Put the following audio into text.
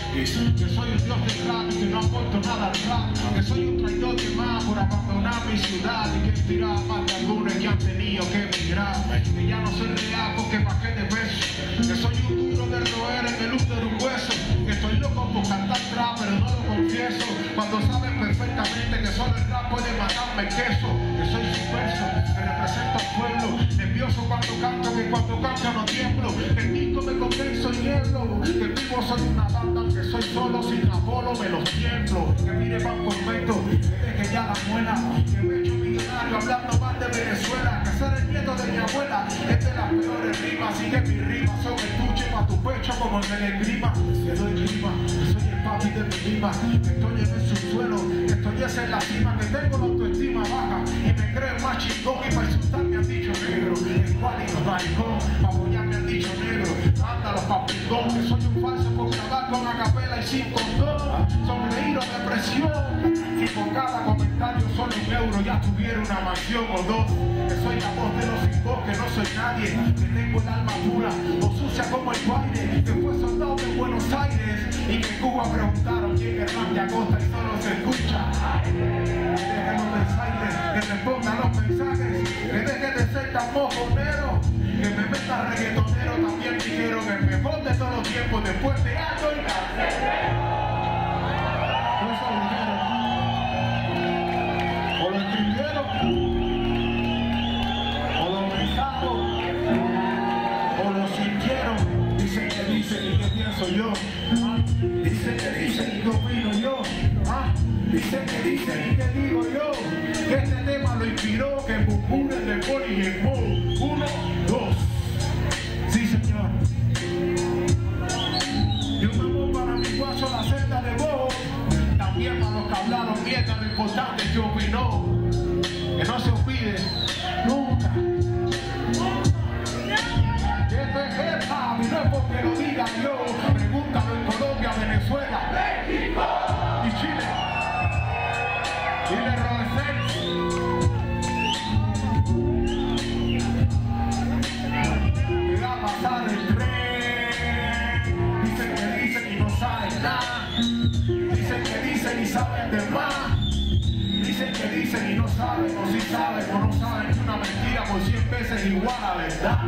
Que soy un dios del rap y que no aporto nada al rap. Que soy un traidor que más por abandonar mi ciudad. Y que inspiraba más de algunos que han tenido que emigrar. Que ya no soy real porque pa' qué te beso. Que soy un duro de roer en el útero un hueso. Que estoy loco por cantar trap pero no lo confieso. Cuando saben perfectamente que solo el rap puede matarme el queso. Que soy subverso, que represento al pueblo. Nervioso cuando canto, que cuando canto no tiemblo. Que el disco me condenso y hielo. Que vivo soy una banda, que soy solo, sin Apolo me los tiemblo. Que mire pan por meto, que deje ya la muela. Que me echo millonario hablando más de Venezuela. Que ser el nieto de mi abuela es de las peores rimas. Así que mis rimas son estuche pa' tu pecho como en el esgrima. Que doy rima, que soy el papi de mi rima. Que estoy en el subsuelo, que estoy en la cima. Que tengo la autoestima baja y me creo más chingón. Y para insultar me han dicho negro. El cual y los maricón, pa' apoyar me han dicho negro. Ándalos pa' pingón, que soy un falso por grabar con acapela y sin condón. Sonreír o depresión. Si por cada comentario solo €1 ya tuviera una mansión o dos. Que soy la voz de los sin voz, que no soy nadie. Que tengo el alma pura o sucia como el baile. Que fue soldado de Buenos Aires y que en Cuba preguntaron quién es Randy Acosta y solo se escucha. Dejen los mensajes, que respondan los mensajes. Que deje de ser tan mojonero. Que me meta reggaetonero, también dijeron el mejor de todos los tiempos después de algo y café. O lo escribieron, o lo pensaron, o lo sintieron. Dicen y qué pienso yo. Dicen y qué opino yo. Dicen y qué digo yo. Que este tema lo inspiró, que murmuren de Pony y el Mo. 1, 2. Sí, señor. Y un amor para mi guaso, la celda de voz. También para los que hablaron mierda, lo importante es que opinó. Que no se olvide nunca. Que esto es hip hop y no es porque lo diga yo. Pregúntalo en Colombia, Venezuela, México y Chile. Y de Rodesex. Me va a pasar el tren. Dicen y no saben nada. Dicen y saben de más. Dicen y no saben, o si saben o no saben. Es una mentira por 100 veces igual a la verdad.